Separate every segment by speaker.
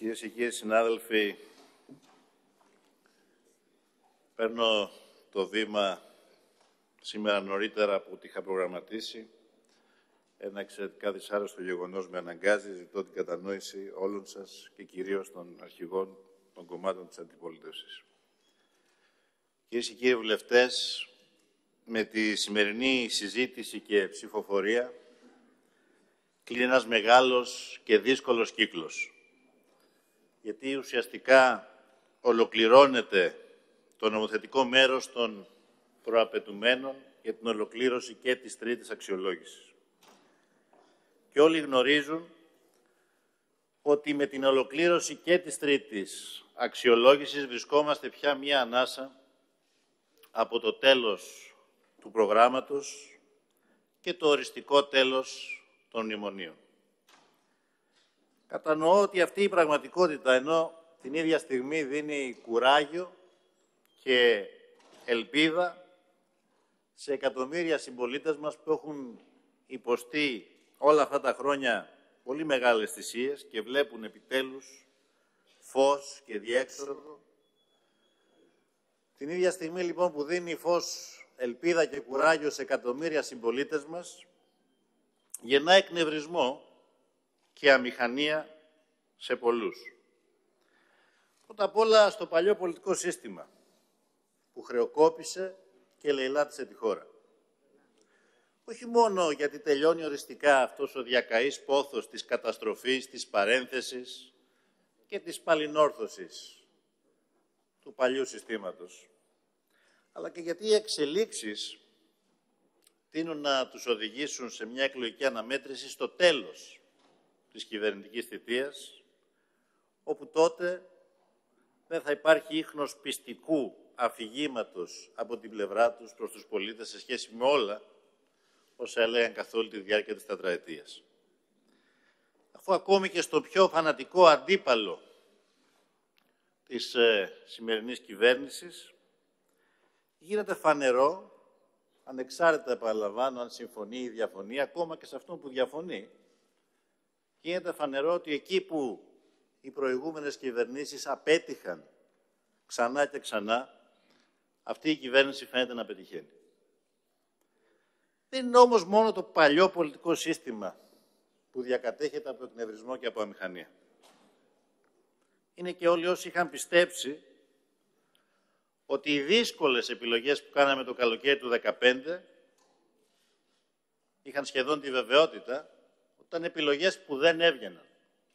Speaker 1: Κυρίες και κύριοι συνάδελφοι, παίρνω το βήμα σήμερα νωρίτερα από ό,τι είχα προγραμματίσει. Ένα εξαιρετικά δυσάρεστο γεγονός με αναγκάζει, ζητώ την κατανόηση όλων σας και κυρίως των αρχηγών των κομμάτων της αντιπολίτευσης. Κυρίες και κύριοι βουλευτές, με τη σημερινή συζήτηση και ψηφοφορία κλείνει ένας μεγάλος και δύσκολος κύκλος. Γιατί ουσιαστικά ολοκληρώνεται το νομοθετικό μέρος των προαπαιτουμένων για την ολοκλήρωση και της τρίτης αξιολόγησης. Και όλοι γνωρίζουν ότι με την ολοκλήρωση και της τρίτης αξιολόγησης βρισκόμαστε πια μία ανάσα από το τέλος του προγράμματος και το οριστικό τέλος των μνημονίων. Κατανοώ ότι αυτή η πραγματικότητα, ενώ την ίδια στιγμή δίνει κουράγιο και ελπίδα σε εκατομμύρια συμπολίτες μας που έχουν υποστεί όλα αυτά τα χρόνια πολύ μεγάλες θυσίες και βλέπουν επιτέλους φως και διέξοδο. Την ίδια στιγμή λοιπόν που δίνει φως, ελπίδα και κουράγιο σε εκατομμύρια συμπολίτες μας, γεννά εκνευρισμό και αμηχανία σε πολλούς. Πρώτα απ' όλα στο παλιό πολιτικό σύστημα που χρεοκόπησε και λαιλάτισε τη χώρα. Όχι μόνο γιατί τελειώνει οριστικά αυτός ο διακαής πόθος της καταστροφής, της παρένθεσης και της παλινόρθωσης του παλιού συστήματος, αλλά και γιατί οι εξελίξεις τείνουν να τους οδηγήσουν σε μια εκλογική αναμέτρηση στο τέλος της κυβερνητικής θητείας, όπου τότε δεν θα υπάρχει ίχνος πιστικού αφηγήματος από την πλευρά τους προς τους πολίτες σε σχέση με όλα όσα έλεγαν καθ' όλη τη διάρκεια της τετραετίας. Αφού ακόμη και στο πιο φανατικό αντίπαλο της σημερινής κυβέρνησης γίνεται φανερό, ανεξάρτητα επαναλαμβάνω αν συμφωνεί ή διαφωνεί, ακόμα και σε αυτόν που διαφωνεί, γίνεται φανερό ότι εκεί που οι προηγούμενες κυβερνήσεις απέτυχαν ξανά και ξανά, αυτή η κυβέρνηση φαίνεται να πετυχαίνει. Δεν είναι όμως μόνο το παλιό πολιτικό σύστημα που διακατέχεται από εκνευρισμό και από αμηχανία. Είναι και όλοι όσοι είχαν πιστέψει ότι οι δύσκολες επιλογές που κάναμε το καλοκαίρι του 2015 είχαν σχεδόν τη βεβαιότητα ότι ήταν επιλογές που δεν έβγαιναν.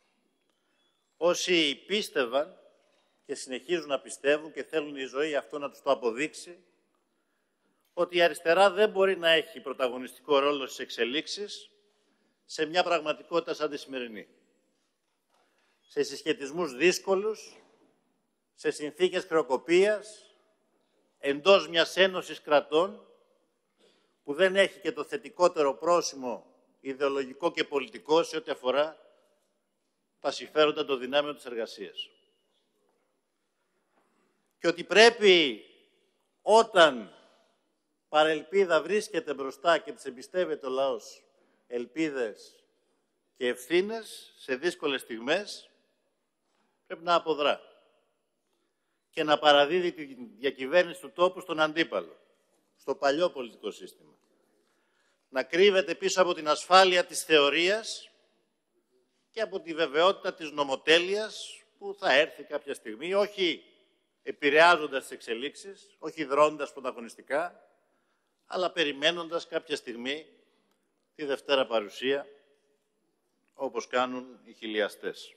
Speaker 1: Όσοι πίστευαν και συνεχίζουν να πιστεύουν και θέλουν η ζωή αυτό να τους το αποδείξει, ότι η αριστερά δεν μπορεί να έχει πρωταγωνιστικό ρόλο στις εξελίξεις σε μια πραγματικότητα σαν τη σημερινή. Σε συσχετισμούς δύσκολους, σε συνθήκες χρεοκοπίας, εντός μιας ένωσης κρατών που δεν έχει και το θετικότερο πρόσημο ιδεολογικό και πολιτικό σε ό,τι αφορά τα συμφέροντα των δυνάμεων της εργασίας. Και ότι πρέπει όταν παρελπίδα βρίσκεται μπροστά και της εμπιστεύεται ο λαός ελπίδες και ευθύνες σε δύσκολες στιγμές, πρέπει να αποδρά και να παραδίδει τη διακυβέρνηση του τόπου στον αντίπαλο, στο παλιό πολιτικό σύστημα. Να κρύβεται πίσω από την ασφάλεια της θεωρίας και από τη βεβαιότητα της νομοτέλειας που θα έρθει κάποια στιγμή, όχι επηρεάζοντας τις εξελίξεις, όχι δρώντας πρωταγωνιστικά, αλλά περιμένοντας κάποια στιγμή τη Δευτέρα παρουσία, όπως κάνουν οι χιλιαστές.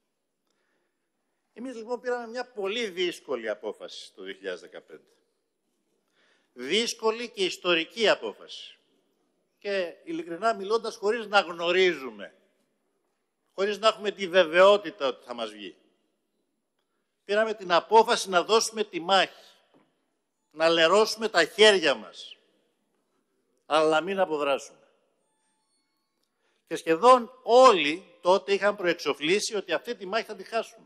Speaker 1: Εμείς λοιπόν πήραμε μια πολύ δύσκολη απόφαση το 2015. Δύσκολη και ιστορική απόφαση. Και ειλικρινά μιλώντας, χωρίς να γνωρίζουμε, χωρίς να έχουμε τη βεβαιότητα ότι θα μας βγει. Πήραμε την απόφαση να δώσουμε τη μάχη, να λερώσουμε τα χέρια μας, αλλά να μην αποδράσουμε. Και σχεδόν όλοι τότε είχαν προεξοφλήσει ότι αυτή τη μάχη θα τη χάσουμε.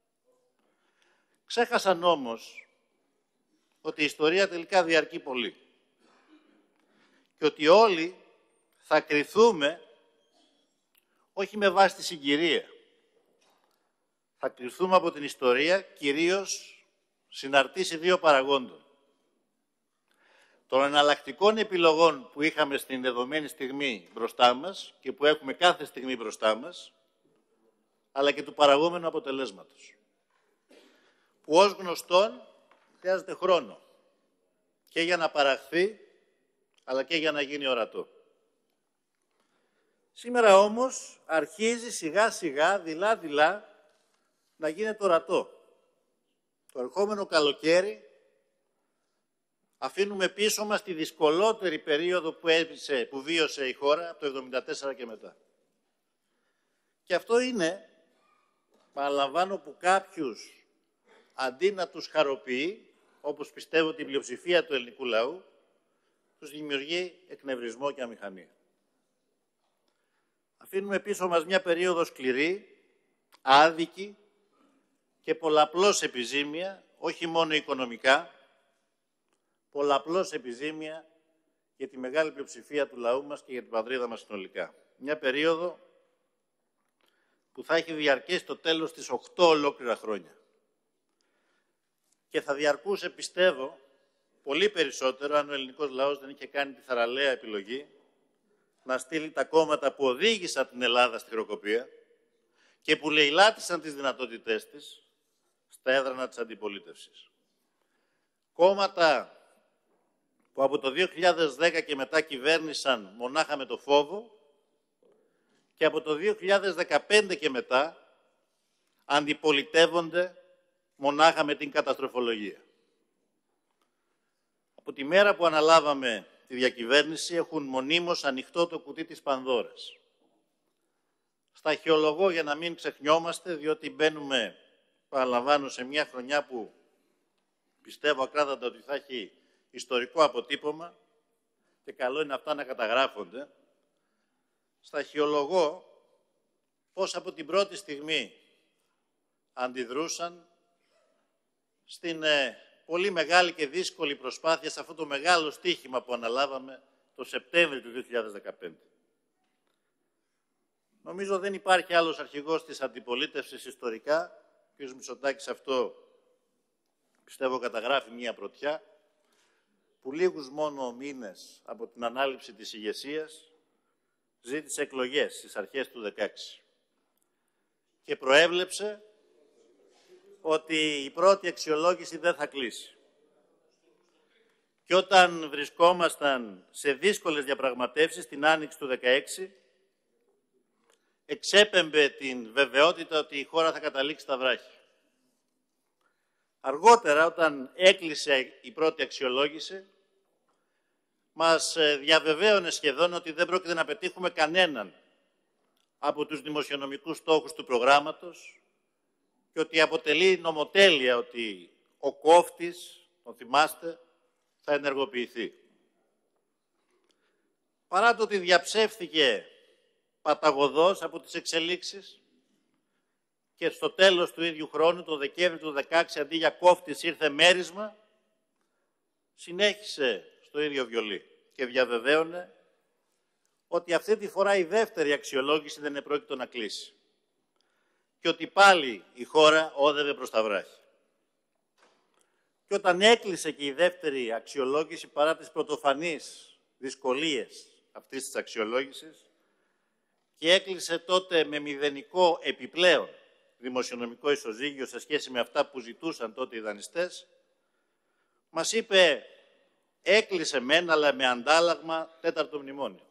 Speaker 1: Ξέχασαν όμως ότι η ιστορία τελικά διαρκεί πολύ και ότι όλοι θα κριθούμε όχι με βάση τη συγκυρία, θα κληθούμε από την ιστορία κυρίως συναρτήσει δύο παραγόντων. Των εναλλακτικών επιλογών που είχαμε στην δεδομένη στιγμή μπροστά μας και που έχουμε κάθε στιγμή μπροστά μας, αλλά και του παραγόμενου αποτελέσματος. Που ως γνωστόν χρειάζεται χρόνο και για να παραχθεί, αλλά και για να γίνει ορατό. Σήμερα όμως αρχίζει σιγά σιγά, δειλά-δειλά, να γίνεται ορατό. Το ερχόμενο καλοκαίρι αφήνουμε πίσω μας τη δυσκολότερη περίοδο που βίωσε η χώρα από το 1974 και μετά. Και αυτό είναι, παραλαμβάνω, που κάποιους αντί να τους χαροποιεί, όπως πιστεύω την πλειοψηφία του ελληνικού λαού, τους δημιουργεί εκνευρισμό και αμηχανία. Αφήνουμε πίσω μας μια περίοδο σκληρή, άδικη και πολλαπλώς επιζήμια, όχι μόνο οικονομικά, πολλαπλώς επιζήμια για τη μεγάλη πλειοψηφία του λαού μας και για την πατρίδα μας συνολικά. Μια περίοδο που θα έχει διαρκέσει το τέλος της 8 ολόκληρα χρόνια. Και θα διαρκούσε, πιστεύω, πολύ περισσότερο αν ο ελληνικός λαός δεν είχε κάνει τη θαραλέα επιλογή να στείλει τα κόμματα που οδήγησαν την Ελλάδα στη χρεοκοπία και που λαιλάτισαν τις δυνατότητές της στα έδρανα της αντιπολίτευσης. Κόμματα που από το 2010 και μετά κυβέρνησαν μονάχα με το φόβο και από το 2015 και μετά αντιπολιτεύονται μονάχα με την καταστροφολογία. Από τη μέρα που αναλάβαμε τη διακυβέρνηση έχουν μονίμως ανοιχτό το κουτί της Πανδώρας. Σταχυολογώ για να μην ξεχνιόμαστε, διότι μπαίνουμε, παραλαμβάνω, σε μια χρονιά που πιστεύω ακράδαντα ότι θα έχει ιστορικό αποτύπωμα και καλό είναι αυτά να καταγράφονται. Σταχυολογώ πώς από την πρώτη στιγμή αντιδρούσαν στην πολύ μεγάλη και δύσκολη προσπάθεια σε αυτό το μεγάλο στοίχημα που αναλάβαμε το Σεπτέμβριο του 2015. Νομίζω δεν υπάρχει άλλος αρχηγός της αντιπολίτευσης ιστορικά, ο κ. Μητσοτάκης αυτό πιστεύω καταγράφει μια πρωτιά, που λίγους μόνο μήνες από την ανάληψη της ηγεσίας ζήτησε εκλογές στις αρχές του 2016 και προέβλεψε ότι η πρώτη αξιολόγηση δεν θα κλείσει. Και όταν βρισκόμασταν σε δύσκολες διαπραγματεύσεις την άνοιξη του 2016, εξέπεμπε την βεβαιότητα ότι η χώρα θα καταλήξει στα βράχια. Αργότερα, όταν έκλεισε η πρώτη αξιολόγηση, μας διαβεβαίωνε σχεδόν ότι δεν πρόκειται να πετύχουμε κανέναν από τους δημοσιονομικούς στόχους του προγράμματος και ότι αποτελεί νομοτέλεια ότι ο κόφτης, το θυμάστε, θα ενεργοποιηθεί. Παρά το ότι διαψεύθηκε παταγωδώς από τις εξελίξεις και στο τέλος του ίδιου χρόνου, το Δεκέμβριο του 2016, αντί για κόφτης ήρθε μέρισμα, συνέχισε στο ίδιο βιολί και διαβεβαίωνε ότι αυτή τη φορά η δεύτερη αξιολόγηση δεν επρόκειτο να κλείσει και ότι πάλι η χώρα όδευε προς τα βράχη. Και όταν έκλεισε και η δεύτερη αξιολόγηση, παρά τις πρωτοφανείς δυσκολίες αυτής της αξιολόγησης, και έκλεισε τότε με μηδενικό επιπλέον δημοσιονομικό ισοζύγιο σε σχέση με αυτά που ζητούσαν τότε οι δανειστές, μας είπε έκλεισε μεν, αλλά με αντάλλαγμα τέταρτο μνημόνιο.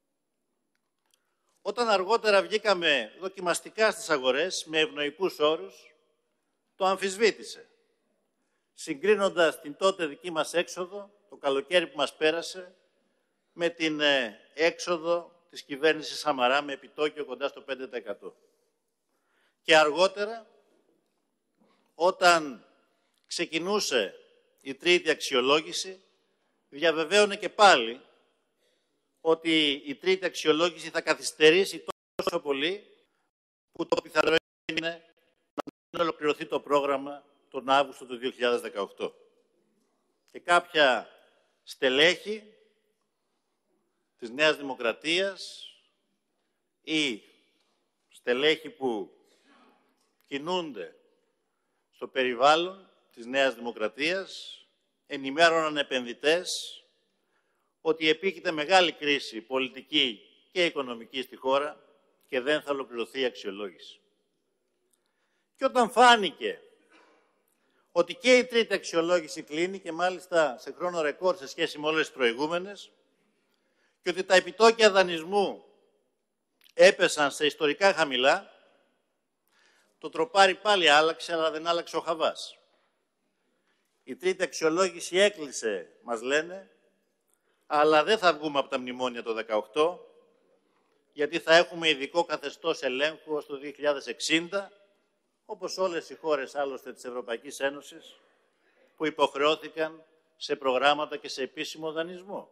Speaker 1: Όταν αργότερα βγήκαμε δοκιμαστικά στις αγορές με ευνοϊκούς όρους, το αμφισβήτησε, συγκρίνοντας την τότε δική μας έξοδο, το καλοκαίρι που μας πέρασε, με την έξοδο της κυβέρνησης Σαμαρά με επιτόκιο κοντά στο 5%. Και αργότερα, όταν ξεκινούσε η τρίτη αξιολόγηση, διαβεβαίωνε και πάλι ότι η τρίτη αξιολόγηση θα καθυστερήσει τόσο πολύ που το πιθανό είναι να μην ολοκληρωθεί το πρόγραμμα τον Αύγουστο του 2018. Και κάποια στελέχη της Νέας Δημοκρατίας ή στελέχη που κινούνται στο περιβάλλον της Νέας Δημοκρατίας, ενημέρωναν επενδυτές ότι επίκειται μεγάλη κρίση πολιτική και οικονομική στη χώρα και δεν θα ολοκληρωθεί η αξιολόγηση. Και όταν φάνηκε ότι και η τρίτη αξιολόγηση κλείνει και μάλιστα σε χρόνο ρεκόρ σε σχέση με όλες τις προηγούμενες και ότι τα επιτόκια δανεισμού έπεσαν σε ιστορικά χαμηλά, το τροπάρι πάλι άλλαξε, αλλά δεν άλλαξε ο χαβάς. Η τρίτη αξιολόγηση έκλεισε, μας λένε, αλλά δεν θα βγούμε από τα μνημόνια το 2018, γιατί θα έχουμε ειδικό καθεστώς ελέγχου ως το 2060, όπως όλες οι χώρες άλλωστε της Ευρωπαϊκής Ένωσης, που υποχρεώθηκαν σε προγράμματα και σε επίσημο δανεισμό.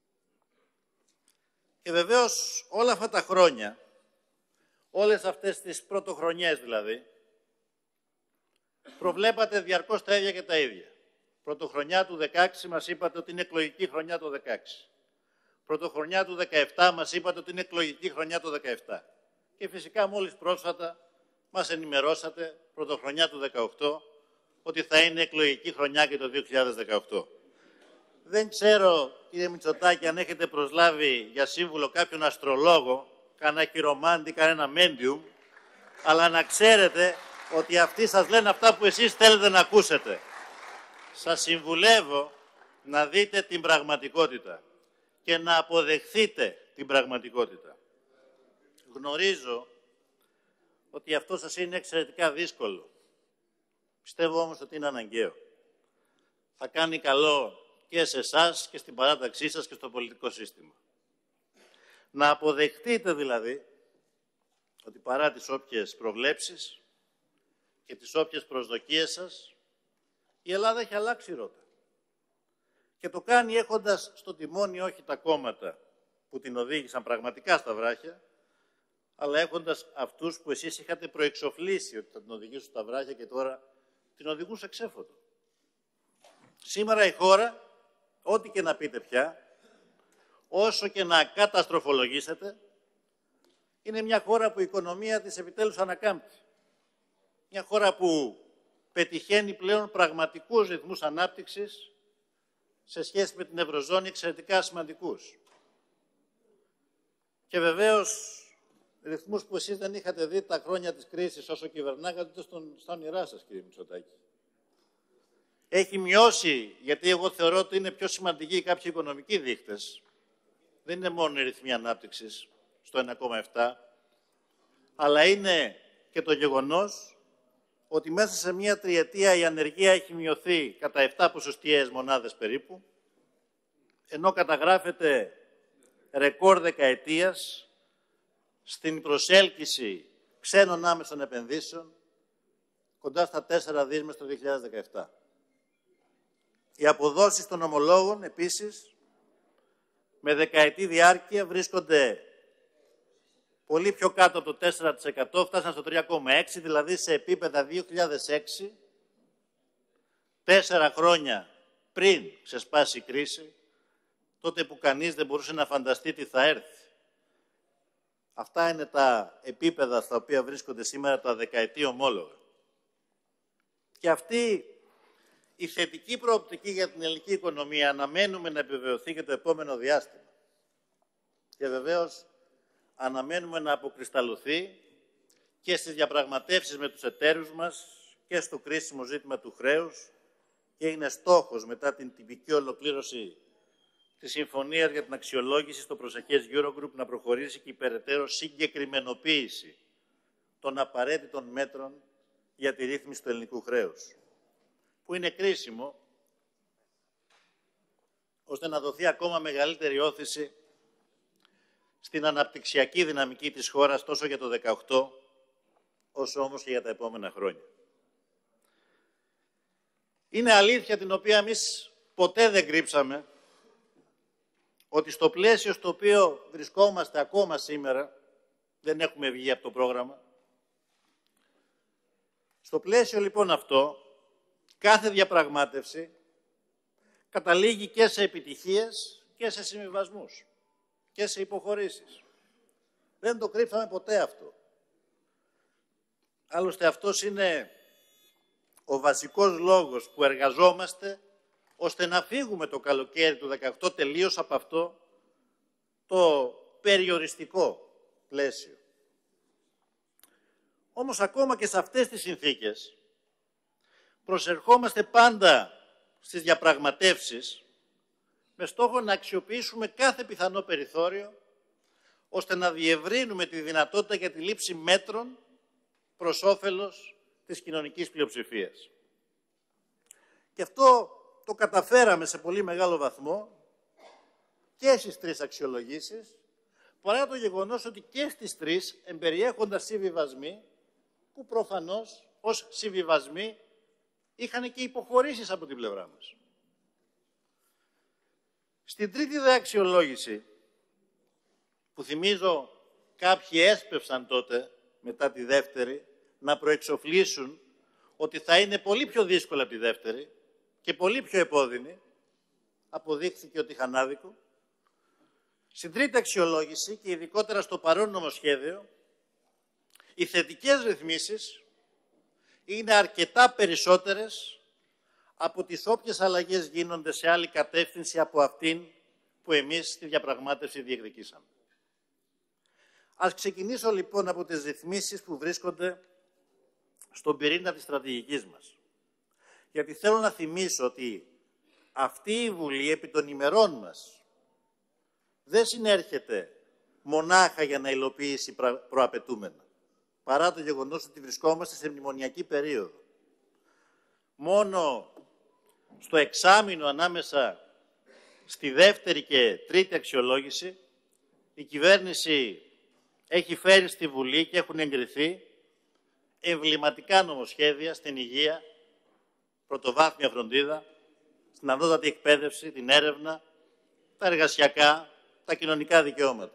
Speaker 1: Και βεβαίως όλα αυτά τα χρόνια, όλες αυτές τις πρωτοχρονιές δηλαδή, προβλέπατε διαρκώς τα ίδια και τα ίδια. Πρωτοχρονιά του 16 μας είπατε ότι είναι εκλογική χρονιά το 16. Πρωτοχρονιά του 17 μας είπατε ότι είναι εκλογική χρονιά το 17. Και φυσικά μόλις πρόσφατα μας ενημερώσατε, πρωτοχρονιά του 18, ότι θα είναι εκλογική χρονιά και το 2018. Δεν ξέρω, κύριε Μητσοτάκη, αν έχετε προσλάβει για σύμβουλο κάποιον αστρολόγο, κανένα χειρομάντη, κανένα μέντιουμ, αλλά να ξέρετε ότι αυτοί σας λένε αυτά που εσείς θέλετε να ακούσετε. Σας συμβουλεύω να δείτε την πραγματικότητα και να αποδεχθείτε την πραγματικότητα. Γνωρίζω ότι αυτό σας είναι εξαιρετικά δύσκολο. Πιστεύω όμως ότι είναι αναγκαίο. Θα κάνει καλό και σε εσάς και στην παράταξή σας και στο πολιτικό σύστημα. Να αποδεχτείτε δηλαδή ότι παρά τις όποιες προβλέψεις και τις όποιες προσδοκίες σας, η Ελλάδα έχει αλλάξει ρότα. Και το κάνει έχοντας στο τιμόνι όχι τα κόμματα που την οδήγησαν πραγματικά στα βράχια, αλλά έχοντας αυτούς που εσείς είχατε προεξοφλήσει ότι θα την οδηγήσουν στα βράχια και τώρα την οδηγούν σε ξέφωτο. Σήμερα η χώρα, ό,τι και να πείτε πια, όσο και να καταστροφολογήσετε, είναι μια χώρα που η οικονομία της επιτέλους ανακάμπτει. Μια χώρα που πετυχαίνει πλέον πραγματικούς ρυθμούς ανάπτυξης σε σχέση με την Ευρωζώνη εξαιρετικά σημαντικούς. Και βεβαίως ρυθμούς που εσείς δεν είχατε δει τα χρόνια της κρίσης όσο κυβερνάγατε στα όνειρά σας, κύριε Μητσοτάκη. Έχει μειώσει, γιατί εγώ θεωρώ ότι είναι πιο σημαντικοί κάποιοι οικονομικοί δείκτες. Δεν είναι μόνο οι ρυθμοί ανάπτυξης στο 1,7, αλλά είναι και το γεγονός ότι μέσα σε μία τριετία η ανεργία έχει μειωθεί κατά 7 ποσοστιαίες μονάδες περίπου, ενώ καταγράφεται ρεκόρ δεκαετίας στην προσέλκυση ξένων άμεσων επενδύσεων κοντά στα 4 δις μες το 2017. Οι αποδόσεις των ομολόγων επίσης με δεκαετή διάρκεια βρίσκονται πολύ πιο κάτω από το 4%, φτάσαν στο 3,6%, δηλαδή σε επίπεδα 2006, 4 χρόνια πριν ξεσπάσει η κρίση, τότε που κανείς δεν μπορούσε να φανταστεί τι θα έρθει. Αυτά είναι τα επίπεδα στα οποία βρίσκονται σήμερα τα δεκαετή ομόλογα. Και αυτή η θετική προοπτική για την ελληνική οικονομία αναμένουμε να επιβεβαιωθεί και το επόμενο διάστημα. Και βεβαίως αναμένουμε να αποκρισταλωθεί και στις διαπραγματεύσεις με τους εταίρους μας και στο κρίσιμο ζήτημα του χρέους και είναι στόχος μετά την τυπική ολοκλήρωση της Συμφωνίας για την αξιολόγηση στο προσεχές Eurogroup να προχωρήσει και η περαιτέρω συγκεκριμενοποίηση των απαραίτητων μέτρων για τη ρύθμιση του ελληνικού χρέους, που είναι κρίσιμο ώστε να δοθεί ακόμα μεγαλύτερη όθηση στην αναπτυξιακή δυναμική της χώρας τόσο για το 2018 όσο όμως και για τα επόμενα χρόνια. Είναι αλήθεια την οποία εμείς ποτέ δεν κρύψαμε ότι στο πλαίσιο στο οποίο βρισκόμαστε ακόμα σήμερα, δεν έχουμε βγει από το πρόγραμμα, στο πλαίσιο λοιπόν αυτό, κάθε διαπραγμάτευση καταλήγει και σε επιτυχίες και σε συμβιβασμούς και σε υποχωρήσεις. Δεν το κρύψαμε ποτέ αυτό. Άλλωστε αυτός είναι ο βασικός λόγος που εργαζόμαστε ώστε να φύγουμε το καλοκαίρι του 2018 τελείως από αυτό το περιοριστικό πλαίσιο. Όμως ακόμα και σε αυτές τις συνθήκες προσερχόμαστε πάντα στις διαπραγματεύσεις με στόχο να αξιοποιήσουμε κάθε πιθανό περιθώριο ώστε να διευρύνουμε τη δυνατότητα για τη λήψη μέτρων προς όφελος της κοινωνικής πλειοψηφίας. Και αυτό το καταφέραμε σε πολύ μεγάλο βαθμό και στις τρεις αξιολογήσεις, παρά το γεγονός ότι και στις τρεις εμπεριέχονταν συμβιβασμοί που προφανώς ως συμβιβασμοί είχαν και υποχωρήσεις από την πλευρά μας. Στην τρίτη δε αξιολόγηση, που θυμίζω κάποιοι έσπευσαν τότε μετά τη δεύτερη, να προεξοφλήσουν ότι θα είναι πολύ πιο δύσκολα από τη δεύτερη και πολύ πιο επώδυνη, αποδείχθηκε ότι είχαν άδικο. Στην τρίτη αξιολόγηση και ειδικότερα στο παρόν νομοσχέδιο, οι θετικές ρυθμίσεις είναι αρκετά περισσότερες από τις όποιες αλλαγές γίνονται σε άλλη κατεύθυνση από αυτήν που εμείς στη διαπραγμάτευση διεκδικήσαμε. Ας ξεκινήσω λοιπόν από τις ρυθμίσεις που βρίσκονται στον πυρήνα της στρατηγικής μας. Γιατί θέλω να θυμίσω ότι αυτή η Βουλή επί των ημερών μας δεν συνέρχεται μονάχα για να υλοποιήσει προαπαιτούμενα, παρά το γεγονός ότι βρισκόμαστε σε μνημονιακή περίοδο. Μόνο στο εξάμηνο ανάμεσα στη δεύτερη και τρίτη αξιολόγηση η κυβέρνηση έχει φέρει στη Βουλή και έχουν εγκριθεί εμβληματικά νομοσχέδια στην υγεία, πρωτοβάθμια φροντίδα, στην ανώτατη εκπαίδευση, την έρευνα, τα εργασιακά, τα κοινωνικά δικαιώματα.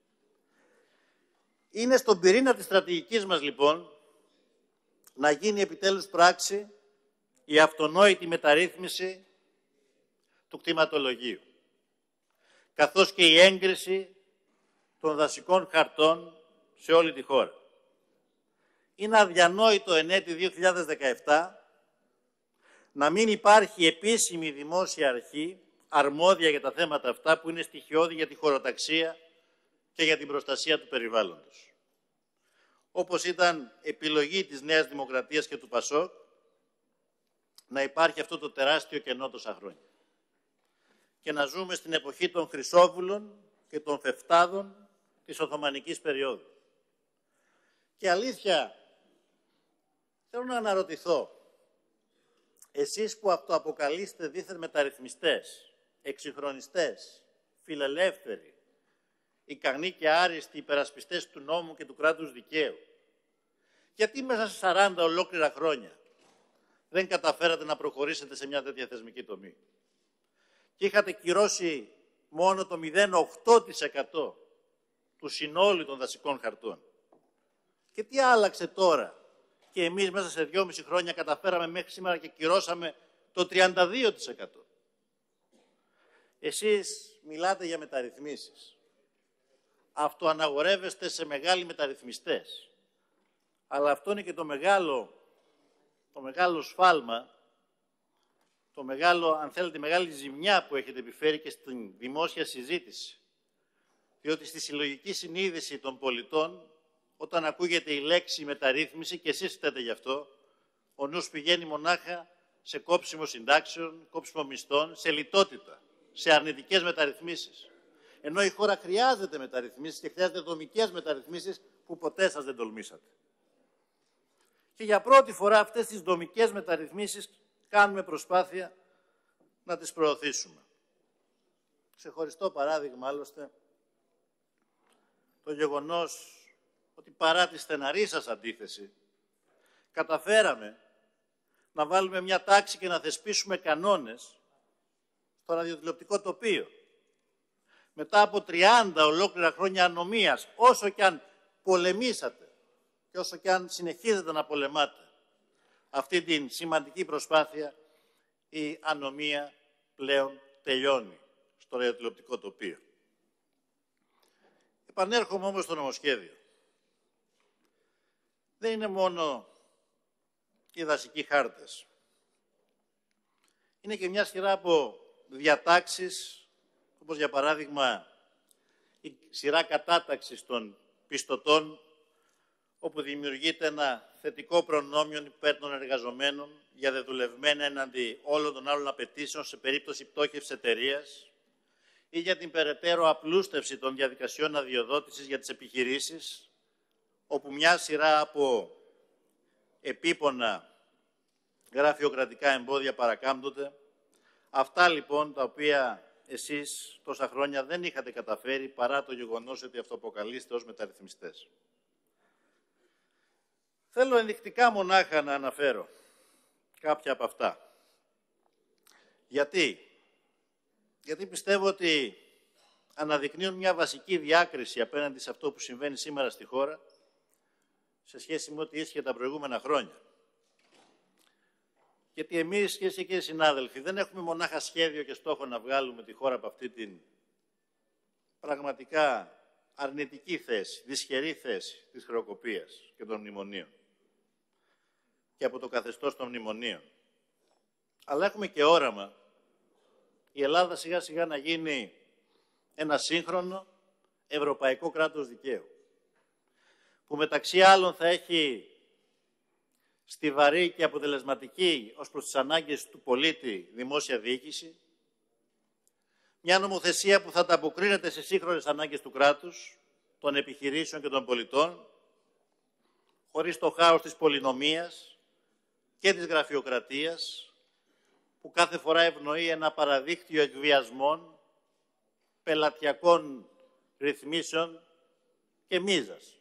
Speaker 1: Είναι στον πυρήνα της στρατηγικής μας, λοιπόν, να γίνει επιτέλους πράξη η αυτονόητη μεταρρύθμιση του κτηματολογίου, καθώς και η έγκριση των δασικών χαρτών σε όλη τη χώρα. Είναι αδιανόητο εν έτη 2017 να μην υπάρχει επίσημη δημόσια αρχή αρμόδια για τα θέματα αυτά που είναι στοιχειώδη για τη χωροταξία και για την προστασία του περιβάλλοντος. Όπως ήταν επιλογή της Νέας Δημοκρατίας και του ΠΑΣΟΚ να υπάρχει αυτό το τεράστιο κενό τόσα χρόνια. Και να ζούμε στην εποχή των Χρυσόβουλων και των Φεφτάδων της Οθωμανικής περίοδου. Και αλήθεια, θέλω να αναρωτηθώ, εσείς που αυτοαποκαλείστε δήθεν μεταρρυθμιστές, εξυγχρονιστές, φιλελεύθεροι, ικανοί και άριστοι υπερασπιστές του νόμου και του κράτους δικαίου, γιατί μέσα σε 40 ολόκληρα χρόνια δεν καταφέρατε να προχωρήσετε σε μια τέτοια θεσμική τομή και είχατε κυρώσει μόνο το 0,8% του συνόλου των δασικών χαρτών. Και τι άλλαξε τώρα και εμείς μέσα σε 2,5 χρόνια καταφέραμε μέχρι σήμερα και κυρώσαμε το 32%. Εσείς μιλάτε για μεταρρυθμίσεις. Αυτοαναγορεύεστε σε μεγάλοι μεταρρυθμιστές. Αλλά αυτό είναι και το μεγάλο σφάλμα, αν θέλετε, μεγάλη ζημιά που έχετε επιφέρει και στην δημόσια συζήτηση. Διότι στη συλλογική συνείδηση των πολιτών, όταν ακούγεται η λέξη μεταρρύθμιση, και εσείς φταίτε γι' αυτό, ο νους πηγαίνει μονάχα σε κόψιμο συντάξεων, κόψιμο μισθών, σε λιτότητα, σε αρνητικές μεταρρυθμίσεις. Ενώ η χώρα χρειάζεται μεταρρυθμίσεις και χρειάζεται δομικές μεταρρυθμίσεις που ποτέ σας δεν τολμήσατε. Και για πρώτη φορά αυτές τις δομικές μεταρρυθμίσεις κάνουμε προσπάθεια να τις προωθήσουμε. Ξεχωριστό παράδειγμα, άλλωστε, το γεγονός ότι παρά τη στεναρή σας αντίθεση, καταφέραμε να βάλουμε μια τάξη και να θεσπίσουμε κανόνες στο ραδιοτηλεοπτικό τοπίο. Μετά από 30 ολόκληρα χρόνια ανομίας, όσο και αν πολεμήσατε και όσο και αν συνεχίζετε να πολεμάτε αυτή την σημαντική προσπάθεια, η ανομία πλέον τελειώνει στο ραδιοτηλεοπτικό τοπίο. Επανέρχομαι όμως στο νομοσχέδιο. δεν είναι μόνο οι δασικοί χάρτες. Είναι και μια σειρά από διατάξεις, όπως για παράδειγμα η σειρά κατάταξης των πιστωτών, όπου δημιουργείται ένα θετικό προνόμιο υπέρ των εργαζομένων για δεδουλευμένα έναντι όλων των άλλων απαιτήσεων σε περίπτωση πτώχευσης εταιρείας ή για την περαιτέρω απλούστευση των διαδικασιών αδειοδότησης για τις επιχειρήσεις, όπου μια σειρά από επίπονα γραφειοκρατικά εμπόδια παρακάμπτονται. Αυτά λοιπόν τα οποία εσείς τόσα χρόνια δεν είχατε καταφέρει παρά το γεγονός ότι αυτοαποκαλείστε ως μεταρρυθμιστές. Θέλω ενδεικτικά μονάχα να αναφέρω κάποια από αυτά. Γιατί πιστεύω ότι αναδεικνύουν μια βασική διάκριση απέναντι σε αυτό που συμβαίνει σήμερα στη χώρα σε σχέση με ό,τι ίσχυε τα προηγούμενα χρόνια. Γιατί εμείς και εσείς και οι συνάδελφοι δεν έχουμε μονάχα σχέδιο και στόχο να βγάλουμε τη χώρα από αυτή την πραγματικά αρνητική θέση, δυσχερή θέση της χρεοκοπίας και των μνημονίων και από το καθεστώς των μνημονίων. Αλλά έχουμε και όραμα η Ελλάδα σιγά σιγά να γίνει ένα σύγχρονο ευρωπαϊκό κράτος δικαίου, που μεταξύ άλλων θα έχει στιβαρή και αποτελεσματική ως προς τις ανάγκες του πολίτη δημόσια διοίκηση, μια νομοθεσία που θα ανταποκρίνεται σε σύγχρονες ανάγκες του κράτους, των επιχειρήσεων και των πολιτών, χωρίς το χάος της πολυνομίας και της γραφειοκρατίας, που κάθε φορά ευνοεί ένα παραδίκτυο εκβιασμών, πελατειακών ρυθμίσεων και μίζας.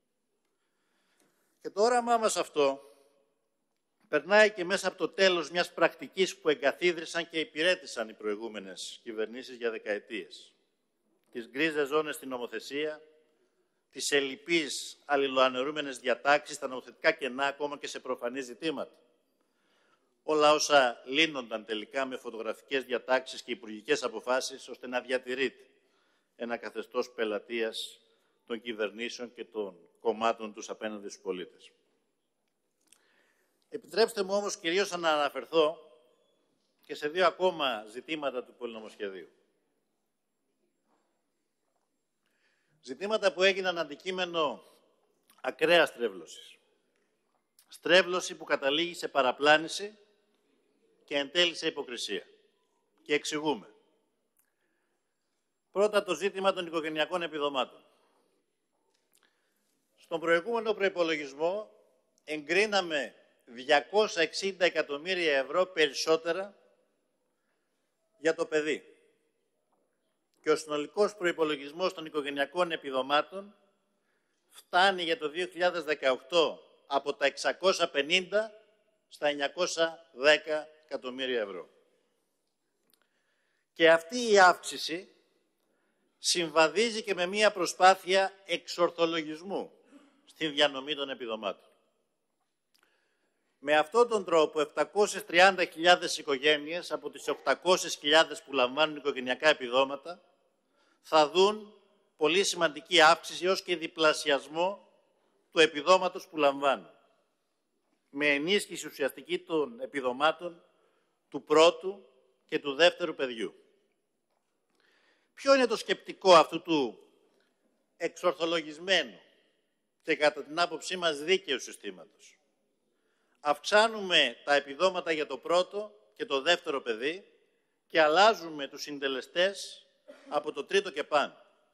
Speaker 1: Και το όραμά μας αυτό περνάει και μέσα από το τέλος μιας πρακτικής που εγκαθίδρυσαν και υπηρέτησαν οι προηγούμενες κυβερνήσεις για δεκαετίες. Τις γκρίζες ζώνες στην νομοθεσία, τις ελλειπείς αλληλοαναιρούμενες διατάξεις, τα νομοθετικά κενά ακόμα και σε προφανή ζητήματα. Όλα όσα λύνονταν τελικά με φωτογραφικές διατάξεις και υπουργικές αποφάσεις, ώστε να διατηρείται ένα καθεστώς πελατείας των κυβερνήσεων και των κομμάτων τους απέναντι στους πολίτες. Επιτρέψτε μου όμως κυρίως να αναφερθώ και σε δύο ακόμα ζητήματα του πολυνομοσχεδίου. Ζητήματα που έγιναν αντικείμενο ακραίας στρέβλωσης. Στρέβλωση που καταλήγει σε παραπλάνηση και εν τέλει σε υποκρισία. Και εξηγούμε. Πρώτα το ζήτημα των οικογενειακών επιδομάτων. Στον προηγούμενο προϋπολογισμό εγκρίναμε 260 εκατομμύρια ευρώ περισσότερα για το παιδί. Και ο συνολικός προϋπολογισμός των οικογενειακών επιδομάτων φτάνει για το 2018 από τα 650 στα 910 εκατομμύρια ευρώ. Και αυτή η αύξηση συμβαδίζει και με μία προσπάθεια εξορθολογισμού στην διανομή των επιδομάτων. Με αυτόν τον τρόπο, 730.000 οικογένειες από τις 800.000 που λαμβάνουν οικογενειακά επιδόματα θα δουν πολύ σημαντική αύξηση έως και διπλασιασμό του επιδόματος που λαμβάνουν. Με ενίσχυση ουσιαστική των επιδομάτων του πρώτου και του δεύτερου παιδιού. Ποιο είναι το σκεπτικό αυτού του εξορθολογισμένου και κατά την άποψή μας δίκαιου συστήματος? Αυξάνουμε τα επιδόματα για το πρώτο και το δεύτερο παιδί και αλλάζουμε τους συντελεστές από το τρίτο και πάνω.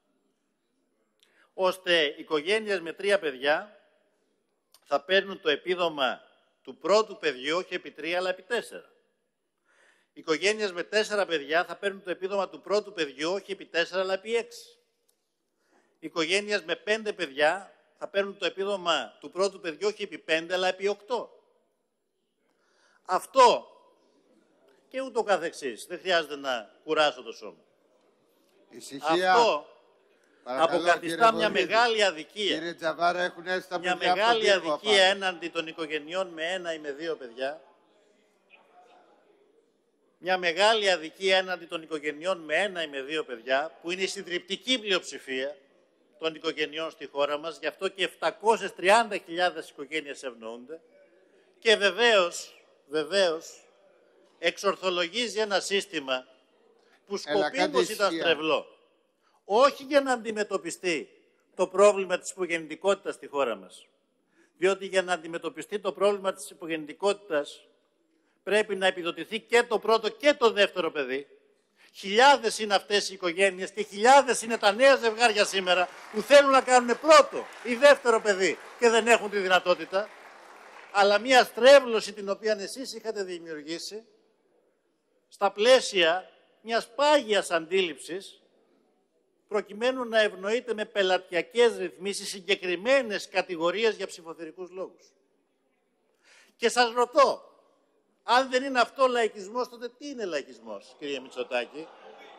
Speaker 1: Ώστε οικογένειες με 3 παιδιά θα παίρνουν το επίδομα του πρώτου παιδιού όχι επί 3 αλλά επί 4. Οικογένειες με 4 παιδιά θα παίρνουν το επίδομα του πρώτου παιδιού όχι επί 4 αλλά επί 6. Οικογένειες με 5 παιδιά θα παίρνουν το επίδομα του πρώτου παιδιού όχι επί 5 αλλά επί 8. Αυτό και ούτω καθεξής. Δεν χρειάζεται να κουράσω το σώμα.
Speaker 2: Ησυχία.
Speaker 1: Αυτό
Speaker 2: Παρακαλώ,
Speaker 1: αποκαθιστά μια μεγάλη αδικία.
Speaker 2: Κύριε Τζαβάρα, έχουν έρθει τα
Speaker 1: Μια
Speaker 2: παιδιά
Speaker 1: μεγάλη
Speaker 2: από το
Speaker 1: αδικία έναντι των οικογενειών με 1 ή με 2 παιδιά. Μια μεγάλη αδικία έναντι των οικογενειών με 1 ή με 2 παιδιά, που είναι η συντριπτική πλειοψηφία των οικογενειών στη χώρα μας, γι' αυτό και 730.000 οικογένειες ευνοούνται και βεβαίως εξορθολογίζει ένα σύστημα που σκοπίμως ήταν στρεβλό. Όχι για να αντιμετωπιστεί το πρόβλημα της υπογεννητικότητας στη χώρα μας. Διότι για να αντιμετωπιστεί το πρόβλημα της υπογεννητικότητας πρέπει να επιδοτηθεί και το πρώτο και το δεύτερο παιδί. Χιλιάδες είναι αυτές οι οικογένειες και χιλιάδες είναι τα νέα ζευγάρια σήμερα που θέλουν να κάνουν πρώτο ή δεύτερο παιδί και δεν έχουν τη δυνατότητα. Αλλά μια στρέβλωση την οποία εσείς είχατε δημιουργήσει στα πλαίσια μιας πάγιας αντίληψης προκειμένου να ευνοείται με πελατειακές ρυθμίσεις συγκεκριμένες κατηγορίες για ψηφοθερικούς λόγους. Και σας ρωτώ, αν δεν είναι αυτό λαϊκισμός, τότε τι είναι λαϊκισμός, κύριε Μητσοτάκη?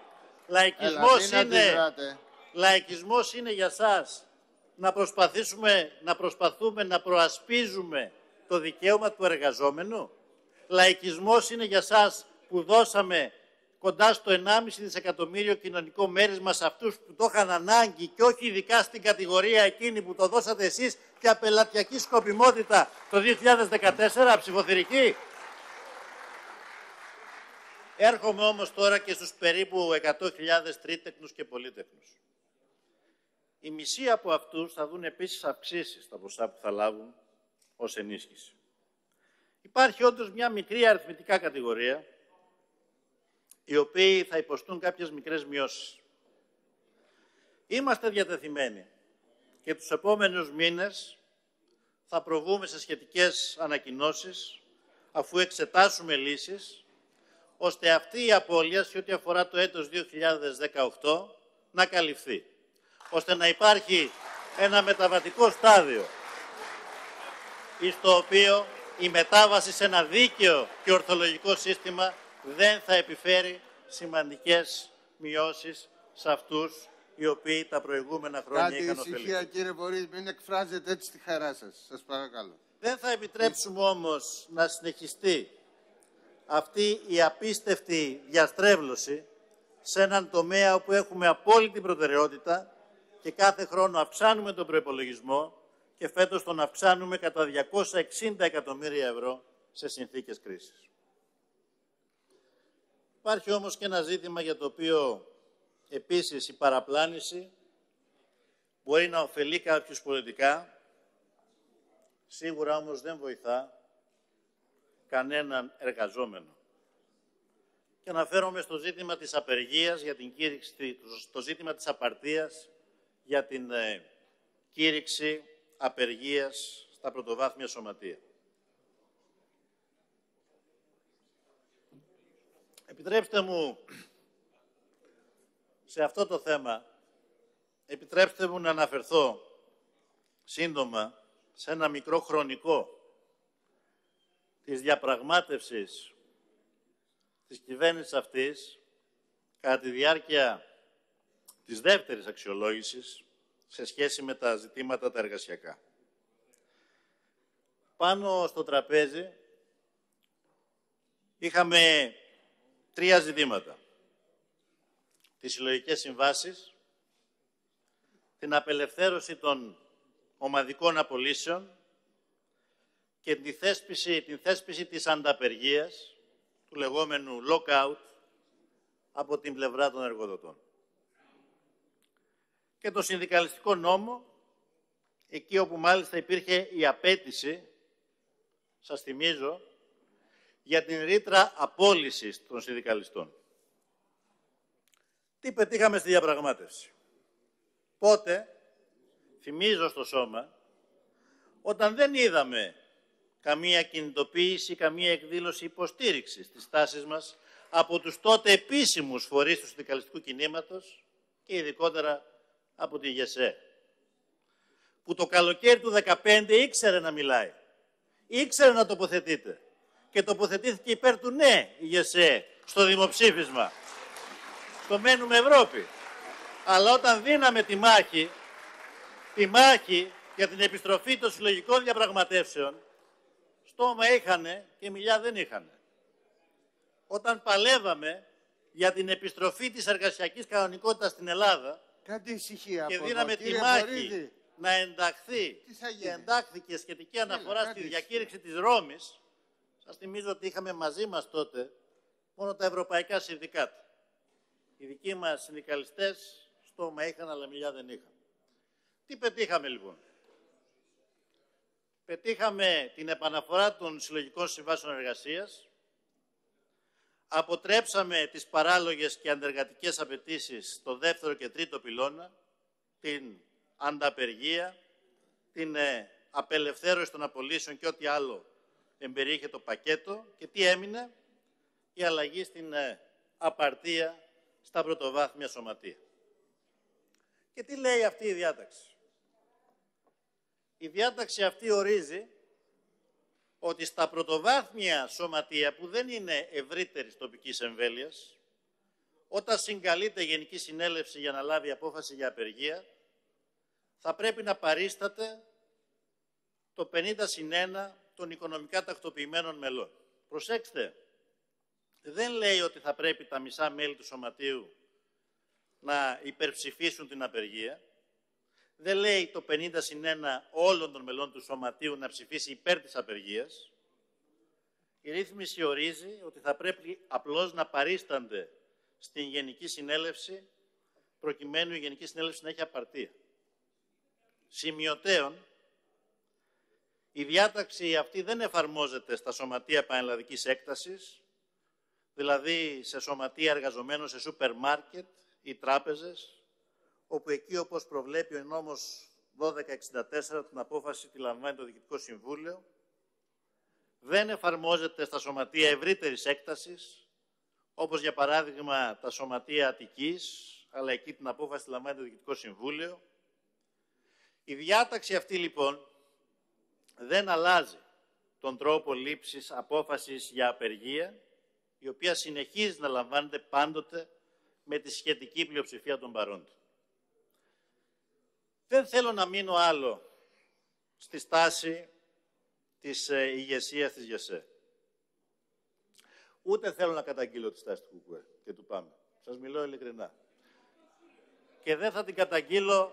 Speaker 1: Λαϊκισμός είναι για σας να προσπαθούμε να προασπίζουμε το δικαίωμα του εργαζόμενου. Λαϊκισμός είναι για σας που δώσαμε κοντά στο 1,5 δισεκατομμύριο κοινωνικό μέρισμα σε αυτούς που το είχαν ανάγκη και όχι ειδικά στην κατηγορία εκείνη που το δώσατε εσείς και απελατειακή σκοπιμότητα το 2014, ψηφοθερική. Έρχομαι όμως τώρα και στους περίπου 100.000 τρίτεκνους και πολύτεκνους. Οι μισοί από αυτούς θα δουν επίσης αυξήσεις στα ποσά που θα λάβουν ως ενίσχυση. Υπάρχει όντως μια μικρή αριθμητικά κατηγορία, οι οποίοι θα υποστούν κάποιες μικρές μειώσεις. Είμαστε διατεθειμένοι και τους επόμενους μήνες θα προβούμε σε σχετικές ανακοινώσεις, αφού εξετάσουμε λύσεις, ώστε αυτή η απώλεια σε ό,τι αφορά το έτος 2018 να καλυφθεί, ώστε να υπάρχει ένα μεταβατικό στάδιο, στο οποίο η μετάβαση σε ένα δίκαιο και ορθολογικό σύστημα δεν θα επιφέρει σημαντικές μειώσεις σε αυτούς οι οποίοι τα προηγούμενα χρόνια είχαν ωφεληθεί.
Speaker 2: Ησυχία, κύριε Βορύδη, μην εκφράζετε έτσι τη χαρά σας. Σας παρακαλώ.
Speaker 1: Δεν θα επιτρέψουμε όμως να συνεχιστεί αυτή η απίστευτη διαστρέβλωση σε έναν τομέα όπου έχουμε απόλυτη προτεραιότητα και κάθε χρόνο αυξάνουμε τον προϋπολογισμό και φέτος τον αυξάνουμε κατά 260 εκατομμύρια ευρώ σε συνθήκες κρίσης. Υπάρχει όμως και ένα ζήτημα για το οποίο επίσης η παραπλάνηση μπορεί να ωφελεί κάποιους πολιτικά, σίγουρα όμως δεν βοηθά κανέναν εργαζόμενο. Και αναφέρομαι στο ζήτημα της απεργίας, για την κήρυξη, στο ζήτημα της απαρτίας για την κήρυξη απεργίας στα πρωτοβάθμια σωματεία. Επιτρέψτε μου σε αυτό το θέμα, επιτρέψτε μου να αναφερθώ σύντομα σε ένα μικρό χρονικό της διαπραγμάτευσης της κυβέρνησης αυτής κατά τη διάρκεια της δεύτερης αξιολόγησης σε σχέση με τα ζητήματα τα εργασιακά. Πάνω στο τραπέζι είχαμε τρία ζητήματα. Τις συλλογικές συμβάσεις, την απελευθέρωση των ομαδικών απολύσεων και την θέσπιση της ανταπεργίας, του λεγόμενου lockout, από την πλευρά των εργοδοτών. Και το συνδικαλιστικό νόμο, εκεί όπου μάλιστα υπήρχε η απέτηση, σας θυμίζω, για την ρήτρα απόλυσης των συνδικαλιστών. Τι πετύχαμε στη διαπραγμάτευση? Πότε, θυμίζω στο σώμα, όταν δεν είδαμε καμία κινητοποίηση, καμία εκδήλωση υποστήριξης της τάσης μας από τους τότε επίσημους φορείς του συνδικαλιστικού κινήματος και ειδικότερα από τη ΓΕΣΕ, που το καλοκαίρι του 2015 ήξερε να μιλάει, ήξερε να τοποθετείται και τοποθετήθηκε υπέρ του ναι η ΓΕΣΕ στο δημοψήφισμα, στο Μένουμε Ευρώπη. Αλλά όταν δίναμε τη μάχη για την επιστροφή των συλλογικών διαπραγματεύσεων, στόμα είχανε και μιλιά δεν είχανε. Όταν παλεύαμε για την επιστροφή της εργασιακής κανονικότητας στην Ελλάδα,
Speaker 2: Κάντε ησυχία
Speaker 1: και
Speaker 2: από
Speaker 1: δίναμε
Speaker 2: εδώ.
Speaker 1: τη
Speaker 2: Κύριε
Speaker 1: μάχη
Speaker 2: Βορίδη,
Speaker 1: να ενταχθεί
Speaker 2: τι θα
Speaker 1: και
Speaker 2: γίνει?
Speaker 1: εντάχθηκε σχετική αναφορά
Speaker 2: κάντε
Speaker 1: στη
Speaker 2: ησυχία.
Speaker 1: διακήρυξη της Ρώμης, σας θυμίζω ότι είχαμε μαζί μας τότε μόνο τα ευρωπαϊκά συνδικάτα. Οι δικοί μας συνδικαλιστές στόμα είχαν, αλλά μιλιά δεν είχαν. Τι πετύχαμε λοιπόν? Πετύχαμε την επαναφορά των συλλογικών συμβάσεων εργασίας, αποτρέψαμε τις παράλογες και αντεργατικές απαιτήσεις στο δεύτερο και τρίτο πυλώνα, την ανταπεργία, την απελευθέρωση των απολύσεων και ό,τι άλλο εμπεριείχε το πακέτο. Και τι έμεινε? Η αλλαγή στην απαρτία στα πρωτοβάθμια σωματεία. Και τι λέει αυτή η διάταξη? Η διάταξη αυτή ορίζει ότι στα πρωτοβάθμια σωματεία που δεν είναι ευρύτερης τοπικής εμβέλειας, όταν συγκαλείται Γενική Συνέλευση για να λάβει απόφαση για απεργία, θα πρέπει να παρίσταται το 50+1 των οικονομικά τακτοποιημένων μελών. Προσέξτε, δεν λέει ότι θα πρέπει τα μισά μέλη του σωματείου να υπερψηφίσουν την απεργία. Δεν λέει το 50+1 όλων των μελών του σωματείου να ψηφίσει υπέρ της απεργίας. Η ρύθμιση ορίζει ότι θα πρέπει απλώς να παρίστανται στην Γενική Συνέλευση, προκειμένου η Γενική Συνέλευση να έχει απαρτία. Σημειωτέων, η διάταξη αυτή δεν εφαρμόζεται στα σωματεία πανελλαδικής έκτασης, δηλαδή σε σωματεία εργαζομένων σε σούπερ μάρκετ ή τράπεζες, όπου εκεί, όπως προβλέπει ο νόμος 1264, την απόφαση τη λαμβάνει το Διοικητικό Συμβούλιο. Δεν εφαρμόζεται στα σωματεία ευρύτερης έκτασης, όπως για παράδειγμα τα σωματεία Αττικής, αλλά εκεί την απόφαση τη λαμβάνει το Διοικητικό Συμβούλιο. Η διάταξη αυτή λοιπόν δεν αλλάζει τον τρόπο λήψης απόφασης για απεργία, η οποία συνεχίζει να λαμβάνεται πάντοτε με τη σχετική πλειοψηφία των παρόντων. Δεν θέλω να μείνω άλλο στη στάση της ηγεσίας της ΓΕΣΕ. Ούτε θέλω να καταγγείλω τη στάση του ΚΚΕ και του ΠΑΜΕ. Σας μιλώ ειλικρινά. Και δεν θα την καταγγείλω.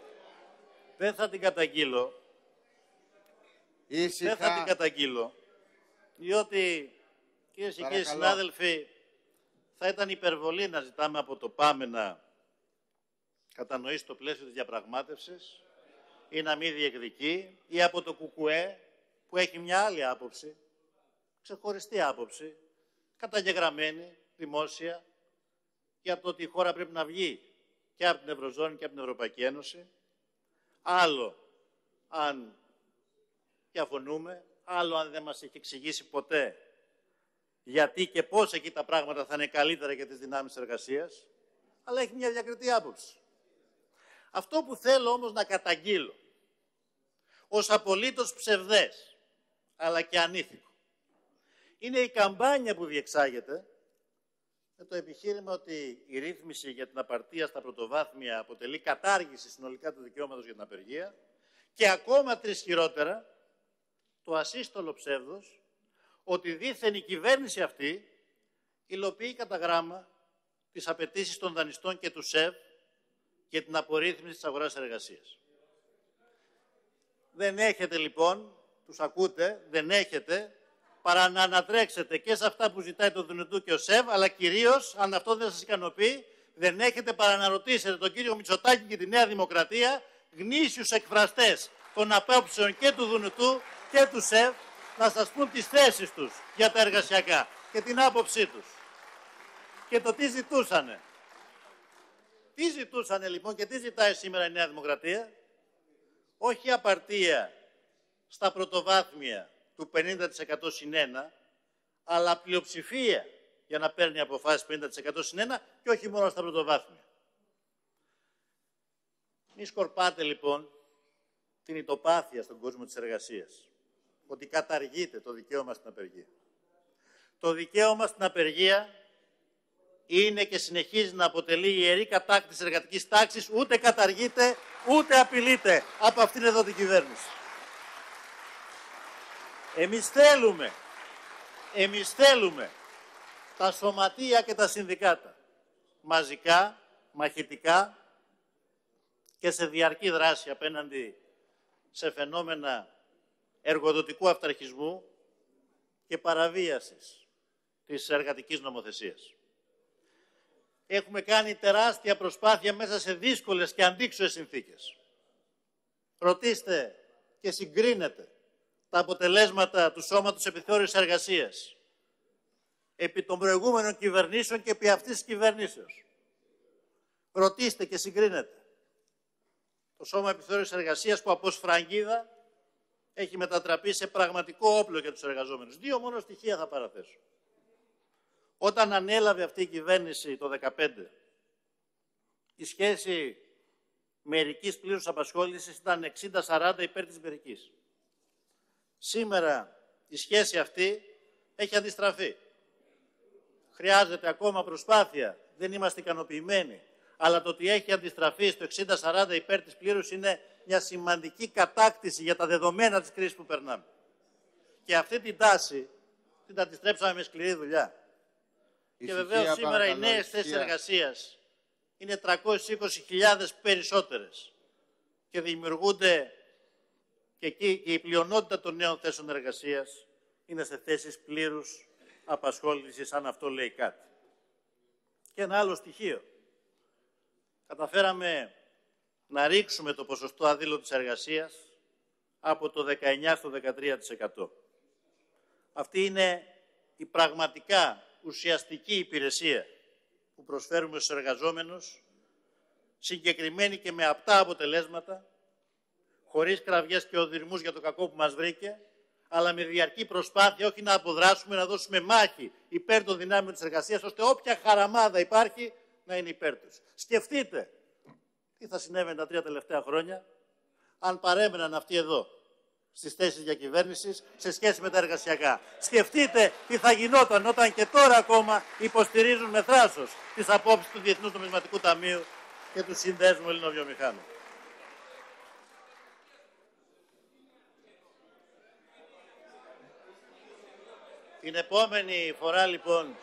Speaker 2: Ήσυχα.
Speaker 1: Δεν θα την καταγγείλω, διότι, κυρίες και κύριοι συνάδελφοι, θα ήταν υπερβολή να ζητάμε από το ΠΑΜΕ να κατανοήσει το πλαίσιο της διαπραγμάτευσης ή να μην διεκδικεί, ή από το ΚΚΕ που έχει μια άλλη άποψη, ξεχωριστή άποψη, καταγεγραμμένη, δημόσια, για το ότι η χώρα πρέπει να βγει και από την Ευρωζώνη και από την Ευρωπαϊκή Ένωση. Άλλο αν διαφωνούμε, άλλο αν δεν μας έχει εξηγήσει ποτέ γιατί και πώς εκεί τα πράγματα θα είναι καλύτερα για τις δυνάμεις εργασίας, αλλά έχει μια διακριτή άποψη. Αυτό που θέλω όμως να καταγγείλω, ως απολύτως ψευδές, αλλά και ανήθικο, είναι η καμπάνια που διεξάγεται με το επιχείρημα ότι η ρύθμιση για την απαρτία στα πρωτοβάθμια αποτελεί κατάργηση συνολικά του δικαιώματος για την απεργία και ακόμα τρισχυρότερα το ασύστολο ψεύδος ότι δήθεν η κυβέρνηση αυτή υλοποιεί κατά γράμμα τις απαιτήσεις των δανειστών και του ΣΕΒ για την απορρίθμιση της αγοράς εργασίας. Δεν έχετε λοιπόν, τους ακούτε, δεν έχετε παρά να ανατρέξετε και σε αυτά που ζητάει το ΔΝΤ και ο ΣΕΒ, αλλά κυρίως, αν αυτό δεν σας ικανοποιεί, δεν έχετε παρά να ρωτήσετε τον κύριο Μητσοτάκη και τη Νέα Δημοκρατία, γνήσιους εκφραστές των απόψεων και του ΔΝΤ και του ΣΕΒ, να σας πούν τις θέσεις τους για τα εργασιακά και την άποψή τους. Και το τι ζητούσανε. Τι ζητούσανε λοιπόν και τι ζητάει σήμερα η Νέα Δημοκρατία? Όχι απαρτία στα πρωτοβάθμια του 50% συν 1, αλλά πλειοψηφία για να παίρνει αποφάσεις 50% συν 1 και όχι μόνο στα πρωτοβάθμια. Μη σκορπάτε λοιπόν την ητοπάθεια στον κόσμο της εργασίας, ότι καταργείται το δικαίωμα στην απεργία. Το δικαίωμα στην απεργία είναι και συνεχίζει να αποτελεί ιερή κατάκτηση της εργατικής τάξης, ούτε καταργείται, ούτε απειλείται από αυτήν εδώ την κυβέρνηση. Εμείς θέλουμε τα σωματεία και τα συνδικάτα μαζικά, μαχητικά, και σε διαρκή δράση απέναντι σε φαινόμενα εργοδοτικού αυταρχισμού και παραβίασης της εργατικής νομοθεσίας. Έχουμε κάνει τεράστια προσπάθεια μέσα σε δύσκολες και αντίξωες συνθήκες. Ρωτήστε και συγκρίνετε τα αποτελέσματα του Σώματος Επιθεώρησης Εργασίας επί των προηγούμενων κυβερνήσεων και επί αυτής της κυβερνήσεως. Ρωτήστε και συγκρίνετε. Το Σώμα Επιθεώρησης Εργασίας που από σφραγίδα έχει μετατραπεί σε πραγματικό όπλο για τους εργαζόμενους. Δύο μόνο στοιχεία θα παραθέσω. Όταν ανέλαβε αυτή η κυβέρνηση το 2015, η σχέση μερικής πλήρους απασχόλησης ήταν 60-40 υπέρ της μερικής. Σήμερα η σχέση αυτή έχει αντιστραφεί. Χρειάζεται ακόμα προσπάθεια, δεν είμαστε ικανοποιημένοι, αλλά το ότι έχει αντιστραφεί στο 60-40 υπέρ της πλήρους είναι μια σημαντική κατάκτηση για τα δεδομένα της κρίσης που περνάμε. Και αυτή την τάση την αντιστρέψαμε με σκληρή δουλειά. Και βεβαίως σήμερα οι νέες θέσεις εργασίας είναι 320.000 περισσότερες και δημιουργούνται και εκεί η πλειονότητα των νέων θέσεων εργασίας είναι σε θέσεις πλήρους απασχόλησης, αν αυτό λέει κάτι. Και ένα άλλο στοιχείο. Καταφέραμε να ρίξουμε το ποσοστό αδήλωτης εργασίας από το 19% στο 13%. Αυτή είναι η πραγματικά ουσιαστική υπηρεσία που προσφέρουμε στους εργαζόμενους, συγκεκριμένη και με απτά αποτελέσματα, χωρίς κραυγές και οδυρμούς για το κακό που μας βρήκε, αλλά με διαρκή προσπάθεια όχι να αποδράσουμε, να δώσουμε μάχη υπέρ των δυνάμεων της εργασίας, ώστε όποια χαραμάδα υπάρχει να είναι υπέρ τους. Σκεφτείτε τι θα συνέβαινε τα 3 τελευταία χρόνια αν παρέμεναν αυτοί εδώ στις θέσεις διακυβέρνησης σε σχέση με τα εργασιακά. Σκεφτείτε τι θα γινόταν όταν και τώρα ακόμα υποστηρίζουν με θράσος τις απόψεις του Διεθνούς Νομισματικού Ταμείου και του Συνδέσμου Ελληνοβιομηχάνων. Την επόμενη φορά λοιπόν,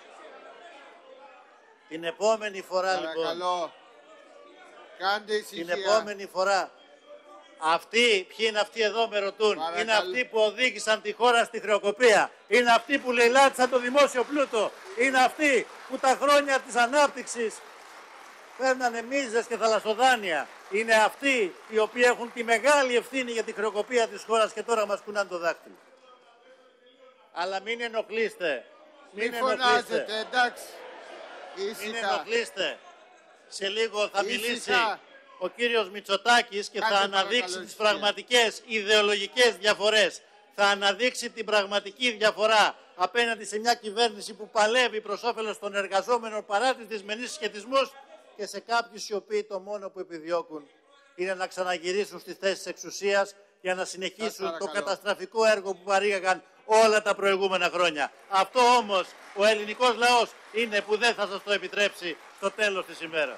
Speaker 2: Παρακαλώ, κάντε ησυχία.
Speaker 1: την επόμενη φορά, ποιοι είναι αυτοί εδώ με ρωτούν, είναι αυτοί που οδήγησαν τη χώρα στη χρεοκοπία, είναι αυτοί που λαιλάτισαν το δημόσιο πλούτο, είναι αυτοί που τα χρόνια της ανάπτυξης παίρνανε μίζες και θαλασσοδάνεια, είναι αυτοί οι οποίοι έχουν τη μεγάλη ευθύνη για τη χρεοκοπία της χώρας και τώρα μας κουνάνε το δάχτυλο. Αλλά μην ενοχλείστε.
Speaker 2: Μην φωνάζετε, εντάξει.
Speaker 1: Μην ενοχλείστε. Σε λίγο θα μιλήσει ο κύριος Μητσοτάκης και θα αναδείξει τις πραγματικές ιδεολογικές διαφορές. Θα αναδείξει την πραγματική διαφορά απέναντι σε μια κυβέρνηση που παλεύει προς όφελος των εργαζόμενων παρά τις δυσμενείς συσχετισμούς και σε κάποιους οι οποίοι το μόνο που επιδιώκουν είναι να ξαναγυρίσουν στις θέσεις εξουσίας για να συνεχίσουν το καταστραφικό έργο που παρήγαγαν όλα τα προηγούμενα χρόνια. Αυτό όμως ο ελληνικός λαός είναι που δεν θα σας το επιτρέψει στο τέλος της ημέρας.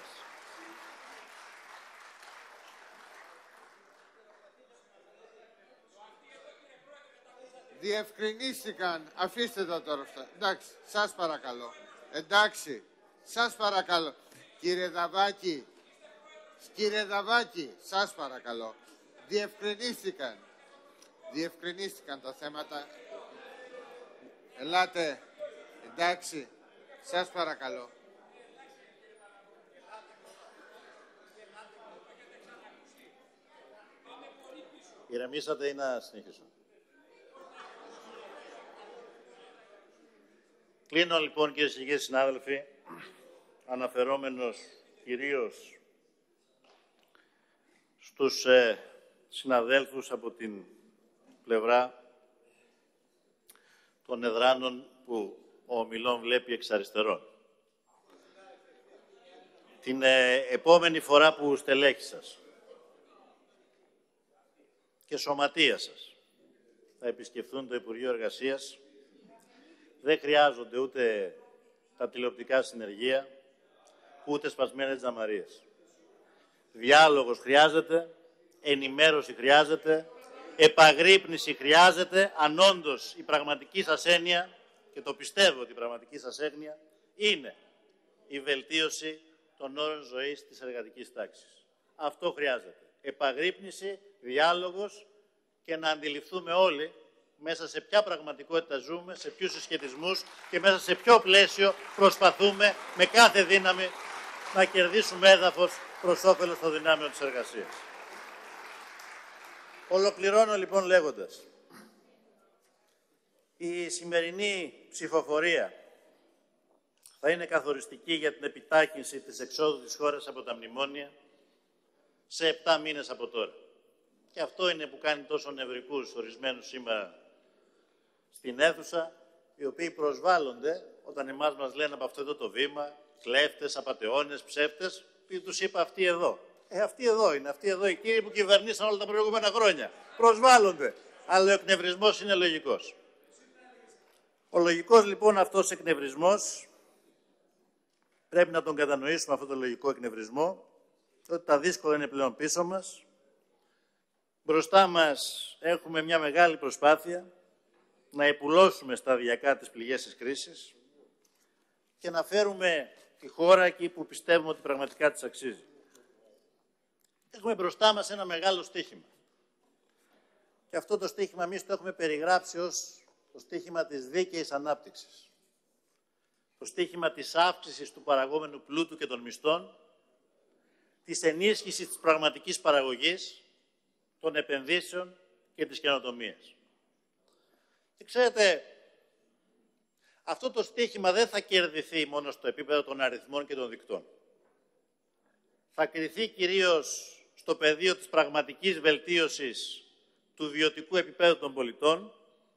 Speaker 2: Διευκρινίστηκαν. Αφήστε τα τώρα αυτά. Εντάξει, σας παρακαλώ. Εντάξει, σας παρακαλώ. Κύριε Δαβάκη, σας παρακαλώ. Διευκρινίστηκαν τα θέματα. Ελάτε. Εντάξει, σας παρακαλώ.
Speaker 1: Ηρεμήσατε ή να συνεχίσω? Κλείνω λοιπόν, κυρίες και κύριοι συνάδελφοι, αναφερόμενος κυρίως στους συναδέλφους από την πλευρά των εδράνων που ο ομιλών βλέπει εξ αριστερών. Την επόμενη φορά που στελέχη σας και σωματεία σας θα επισκεφθούν το Υπουργείο Εργασίας, δεν χρειάζονται ούτε τα τηλεοπτικά συνεργεία, ούτε σπασμένες τζαμαρίες. Διάλογος χρειάζεται, ενημέρωση χρειάζεται, επαγρύπνηση χρειάζεται, αν όντως η πραγματική σας έννοια, και το πιστεύω ότι η πραγματική σας έννοια, είναι η βελτίωση των όρων ζωής της εργατικής τάξης. αυτό χρειάζεται. Επαγρύπνηση, διάλογος και να αντιληφθούμε όλοι μέσα σε ποια πραγματικότητα ζούμε, σε ποιους συσχετισμούς και μέσα σε ποιο πλαίσιο προσπαθούμε με κάθε δύναμη να κερδίσουμε έδαφος προς όφελος των δυνάμεων της εργασίας. Ολοκληρώνω λοιπόν λέγοντας, η σημερινή ψηφοφορία θα είναι καθοριστική για την επιτάχυνση της εξόδου της χώρας από τα μνημόνια σε 7 μήνες από τώρα. Και αυτό είναι που κάνει τόσο νευρικούς ορισμένους σήμερα στην αίθουσα, οι οποίοι προσβάλλονται όταν εμάς μας λένε από αυτό εδώ το βήμα, κλέφτες, απατεώνες, ψεύτες, που τους είπα αυτοί εδώ. Αυτοί εδώ είναι, αυτοί εδώ οι κύριοι που κυβερνήσαν όλα τα προηγούμενα χρόνια. Προσβάλλονται. Αλλά ο εκνευρισμός είναι λογικός. Ο λογικός λοιπόν αυτός εκνευρισμός, πρέπει να τον κατανοήσουμε αυτό το λογικό εκνευρισμό, ότι τα δύσκολα είναι πλέον πίσω μας. Μπροστά μας έχουμε μια μεγάλη προσπάθεια να επουλώσουμε σταδιακά τις πληγές της κρίσης και να φέρουμε τη χώρα εκεί που πιστεύουμε ότι πραγματικά της αξίζει. Έχουμε μπροστά μας ένα μεγάλο στοίχημα. Και αυτό το στοίχημα εμείς το έχουμε περιγράψει ως το στοίχημα της δίκαιης ανάπτυξης. Το στοίχημα της αύξησης του παραγόμενου πλούτου και των μισθών, της ενίσχυσης της πραγματικής παραγωγής, των επενδύσεων και της καινοτομίας. Και ξέρετε, αυτό το στοίχημα δεν θα κερδιθεί μόνο στο επίπεδο των αριθμών και των δικτών. Θα κριθεί κυρίως στο πεδίο της πραγματικής βελτίωσης του βιωτικού επίπεδου των πολιτών,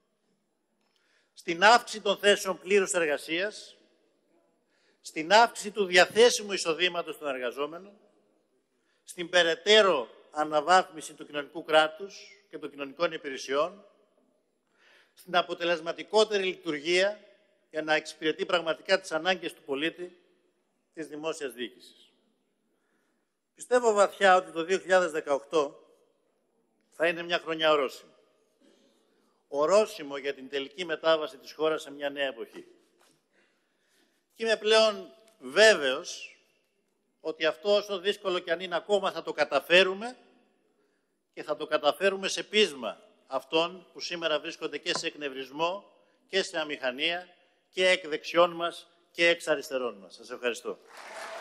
Speaker 1: στην αύξηση των θέσεων πλήρους εργασίας, στην αύξηση του διαθέσιμου εισοδήματος των εργαζόμενων, στην περαιτέρω αναβάθμιση του κοινωνικού κράτους και των κοινωνικών υπηρεσιών, στην αποτελεσματικότερη λειτουργία για να εξυπηρετεί πραγματικά τις ανάγκες του πολίτη της δημόσιας διοίκησης. Πιστεύω βαθιά ότι το 2018 θα είναι μια χρονιά ορόσημο. Ορόσημο για την τελική μετάβαση της χώρας σε μια νέα εποχή. Και είμαι πλέον βέβαιος ότι αυτό, όσο δύσκολο και αν είναι ακόμα, θα το καταφέρουμε και θα το καταφέρουμε σε πείσμα αυτών που σήμερα βρίσκονται και σε εκνευρισμό και σε αμηχανία και εκ δεξιών μας και εξ αριστερών μας. Σας ευχαριστώ.